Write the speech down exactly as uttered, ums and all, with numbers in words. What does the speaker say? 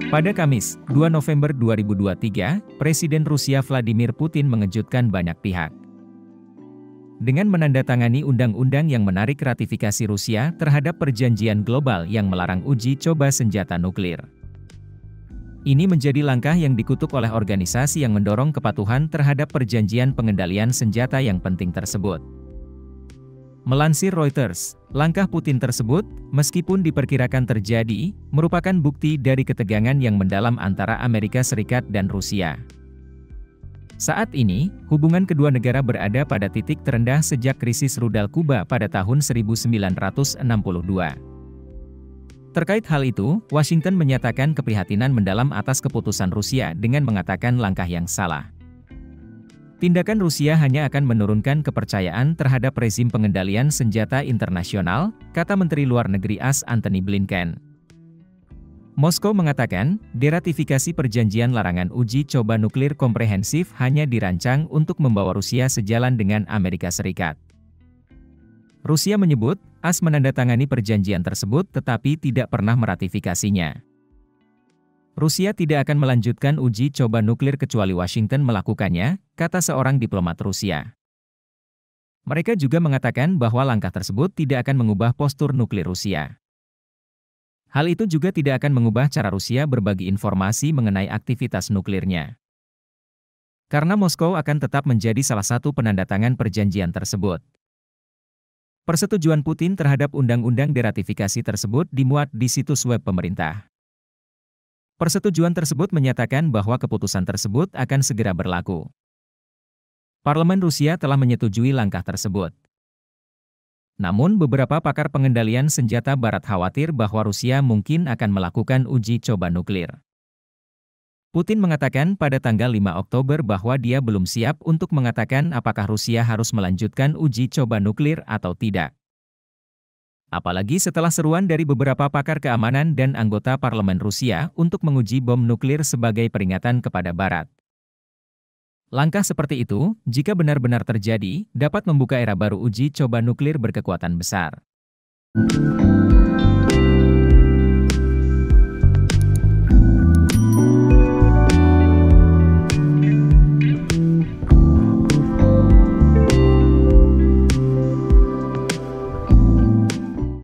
Pada Kamis, dua November dua ribu dua puluh tiga, Presiden Rusia Vladimir Putin mengejutkan banyak pihak. Dengan menandatangani undang-undang yang menarik ratifikasi Rusia terhadap perjanjian global yang melarang uji coba senjata nuklir. Ini menjadi langkah yang dikutuk oleh organisasi yang mendorong kepatuhan terhadap perjanjian pengendalian senjata yang penting tersebut. Melansir Reuters, langkah Putin tersebut, meskipun diperkirakan terjadi, merupakan bukti dari ketegangan yang mendalam antara Amerika Serikat dan Rusia. Saat ini, hubungan kedua negara berada pada titik terendah sejak krisis rudal Kuba pada tahun seribu sembilan ratus enam puluh dua. Terkait hal itu, Washington menyatakan keprihatinan mendalam atas keputusan Rusia dengan mengatakan langkah yang salah. Tindakan Rusia hanya akan menurunkan kepercayaan terhadap rezim pengendalian senjata internasional, kata Menteri Luar Negeri A S Antony Blinken. Moskow mengatakan, deratifikasi perjanjian larangan uji coba nuklir komprehensif hanya dirancang untuk membawa Rusia sejalan dengan Amerika Serikat. Rusia menyebut, A S menandatangani perjanjian tersebut tetapi tidak pernah meratifikasinya. Rusia tidak akan melanjutkan uji coba nuklir kecuali Washington melakukannya, kata seorang diplomat Rusia. Mereka juga mengatakan bahwa langkah tersebut tidak akan mengubah postur nuklir Rusia. Hal itu juga tidak akan mengubah cara Rusia berbagi informasi mengenai aktivitas nuklirnya. Karena Moskow akan tetap menjadi salah satu penandatangan perjanjian tersebut. Persetujuan Putin terhadap undang-undang deratifikasi tersebut dimuat di situs web pemerintah. Persetujuan tersebut menyatakan bahwa keputusan tersebut akan segera berlaku. Parlemen Rusia telah menyetujui langkah tersebut. Namun beberapa pakar pengendalian senjata barat khawatir bahwa Rusia mungkin akan melakukan uji coba nuklir. Putin mengatakan pada tanggal lima Oktober bahwa dia belum siap untuk mengatakan apakah Rusia harus melanjutkan uji coba nuklir atau tidak. Apalagi setelah seruan dari beberapa pakar keamanan dan anggota parlemen Rusia untuk menguji bom nuklir sebagai peringatan kepada Barat. Langkah seperti itu, jika benar-benar terjadi, dapat membuka era baru uji coba nuklir berkekuatan besar.